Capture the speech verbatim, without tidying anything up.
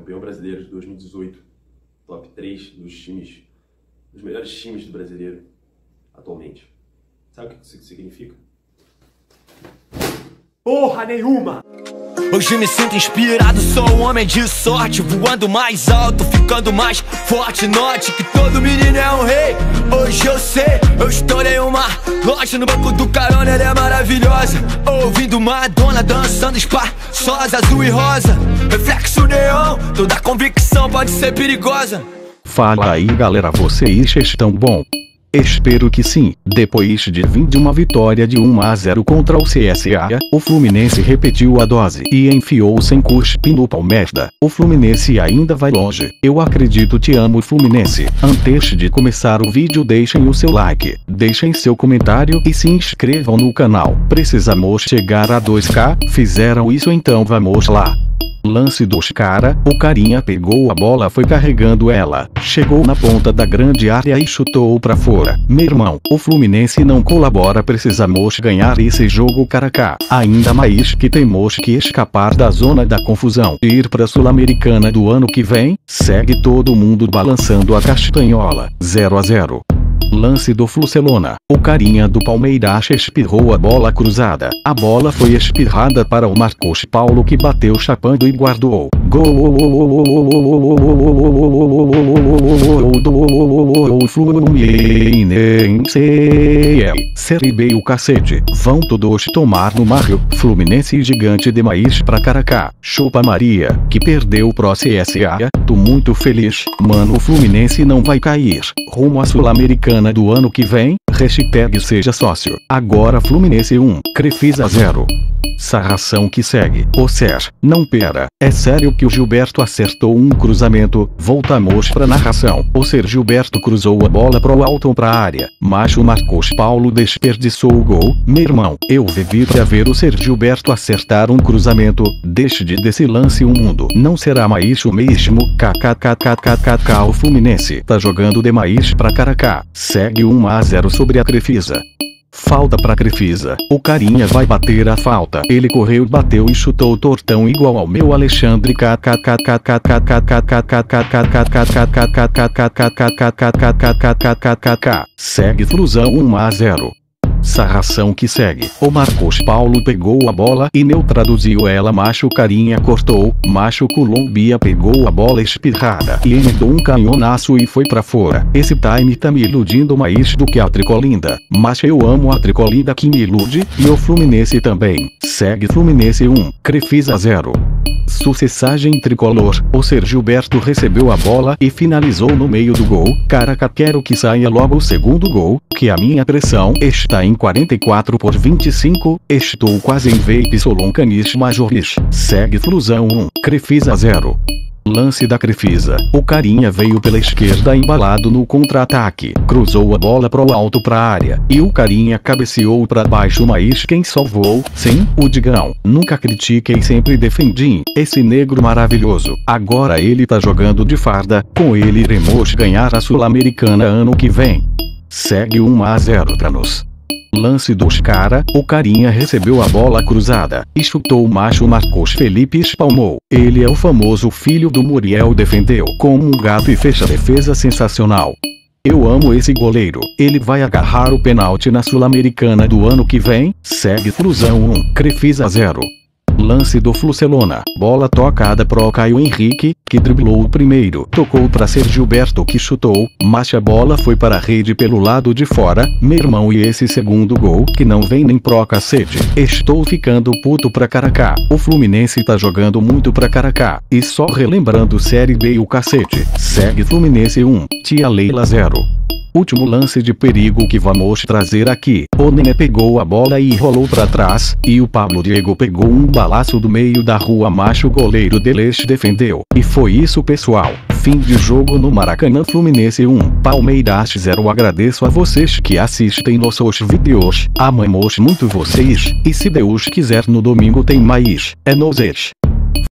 campeão brasileiro de dois mil e dezoito, top três dos times, dos melhores times do brasileiro atualmente. Sabe o que isso significa? Porra nenhuma! Hoje me sinto inspirado, sou um homem de sorte, voando mais alto, ficando mais forte. Note que todo menino é um rei. Hoje eu sei, eu estourei uma loja no banco do carona, ela é maravilhosa. Ouvindo Madonna dançando espaçosa, azul e rosa, reflexo neon, toda convicção pode ser perigosa. Fala aí galera, vocês estão bom? Espero que sim. Depois de vir de uma vitória de um a zero contra o C S A, o Fluminense repetiu a dose e enfiou sem cuspe no Palmeiras. O Fluminense ainda vai longe. Eu acredito, te amo Fluminense. Antes de começar o vídeo, deixem o seu like, deixem seu comentário e se inscrevam no canal. Precisamos chegar a dois K, fizeram isso, então vamos lá. Lance dos cara, o carinha pegou a bola, foi carregando ela, chegou na ponta da grande área e chutou pra fora. Meu irmão, o Fluminense não colabora, precisamos ganhar esse jogo Kaká. Ainda mais que temos que escapar da zona da confusão e ir pra Sul-Americana do ano que vem. Segue todo mundo balançando a castanhola. zero a zero. Lance do Flucelona, o carinha do Palmeiras espirrou a bola cruzada. A bola foi espirrada para o Marcos Paulo, que bateu chapando e guardou. Gol do Fluminense. Série B o cacete. Vão todos tomar no Mário. Fluminense gigante demais pra Kaká. Chupa Maria, que perdeu pro C S A. Tô muito feliz, mano, o Fluminense não vai cair. Rumo à Sul-Americana do ano que vem. Hashtag seja sócio. Agora Fluminense um, Crefisa zero. Sarração que segue. Ô Ser, não pera, é sério que o Gilberto acertou um cruzamento? Voltamos pra narração. O Ser Gilberto cruzou a bola pro alto pra área, mas o Marcos Paulo desperdiçou o gol. Meu irmão, eu vivi pra ver o Ser Gilberto acertar um cruzamento. Desde desse lance o mundo não será mais o mesmo. Kkkkkkk. O Fluminense tá jogando demais pra Kaká. Segue um a zero sobre a Crefisa. Falta pra Crefisa. O carinha vai bater a falta. Ele correu, bateu e chutou tortão igual ao meu Alexandre. Segue Flusão um a zero. Sarração que segue. O Marcos Paulo pegou a bola e neutralizou ela, macho carinha cortou, macho Colombia pegou a bola espirrada e emendou um canhonaço e foi pra fora. Esse time tá me iludindo mais do que a Tricolinda, mas eu amo a Tricolinda que me ilude, e o Fluminense também. Segue Fluminense um, Crefisa zero. Sucessagem tricolor. O Ser Gilberto recebeu a bola e finalizou no meio do gol. Caraca, quero que saia logo o segundo gol, que a minha pressão está em quarenta e quatro por vinte e cinco. Estou quase em vape soloncanis majoris. Segue Flusão um, Crefisa zero. Lance da Crefisa. O carinha veio pela esquerda embalado no contra-ataque, cruzou a bola pro alto pra área, e o carinha cabeceou pra baixo, mas quem salvou? Sim, o Digão. Nunca critiquei, sempre defendi esse negro maravilhoso. Agora ele tá jogando de farda, com ele iremos ganhar a Sul-Americana ano que vem. Segue um a zero pra nós. Lance dos cara, o carinha recebeu a bola cruzada e chutou, o macho Marcos Felipe espalmou. Ele é o famoso filho do Muriel, defendeu como um gato e fez a defesa sensacional. Eu amo esse goleiro, ele vai agarrar o pênalti na Sul-Americana do ano que vem. Segue Flusão um, Crefisa zero. Lance do Flucelona. Bola tocada pro Caio Henrique, que driblou o primeiro. Tocou pra Ser Gilberto, que chutou, mas a bola foi para a rede pelo lado de fora. Meu irmão, e esse segundo gol, que não vem nem pro cacete. Estou ficando puto pra Kaká. O Fluminense tá jogando muito pra Kaká. E só relembrando Série B o cacete. Segue Fluminense um, Tia Leila zero. Último lance de perigo que vamos trazer aqui. O Nenê pegou a bola e rolou pra trás, e o Pablo Diego pegou um balaço do meio da rua, macho goleiro deles defendeu. E foi isso, pessoal. Fim de jogo no Maracanã. Fluminense um, Palmeiras zero. Agradeço a vocês que assistem nossos vídeos. Amamos muito vocês, e se Deus quiser no domingo tem mais. É nozes.